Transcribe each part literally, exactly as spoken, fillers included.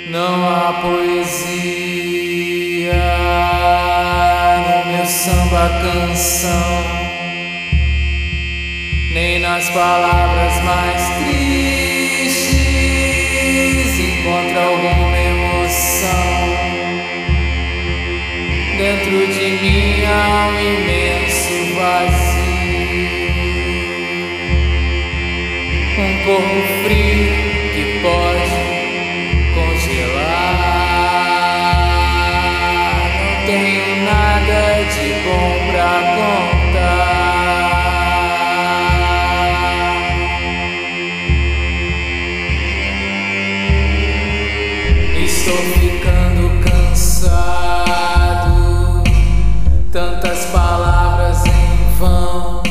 Não há poesia no meu samba canção, nem nas palavras mais tristes encontra alguma emoção. Dentro de mim há um imenso vazio, um corpo frio que pode congelar. Não tenho nada de bom pra contar. Estou ficando cansado, tantas palavras em vão,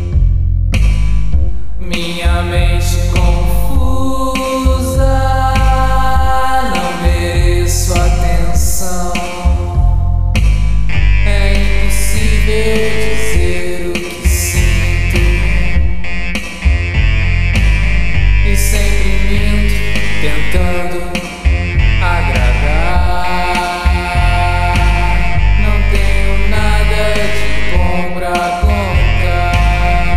minha mente confusa, não mereço atenção. É impossível dizer o que sinto e sempre minto, tentando agradar. Não tenho nada de bom pra contar.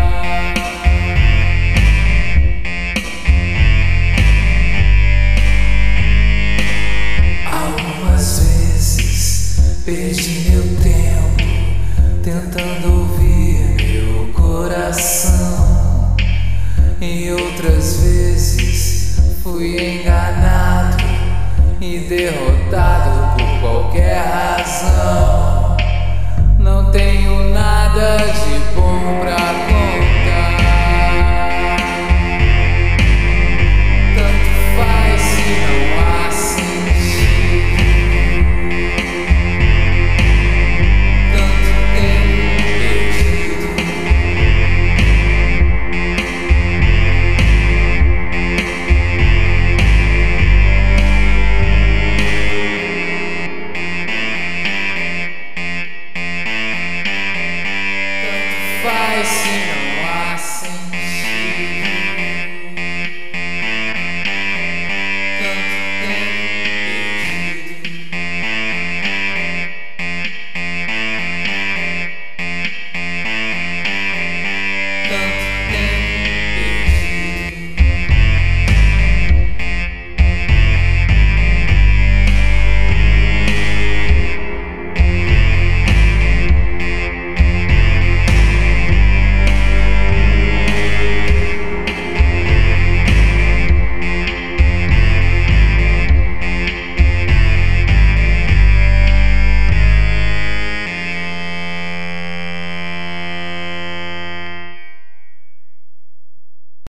Algumas vezes perdi meu tempo tentando ouvir meu coração, e outras vezes fui enganado e derrotado por qualquer razão.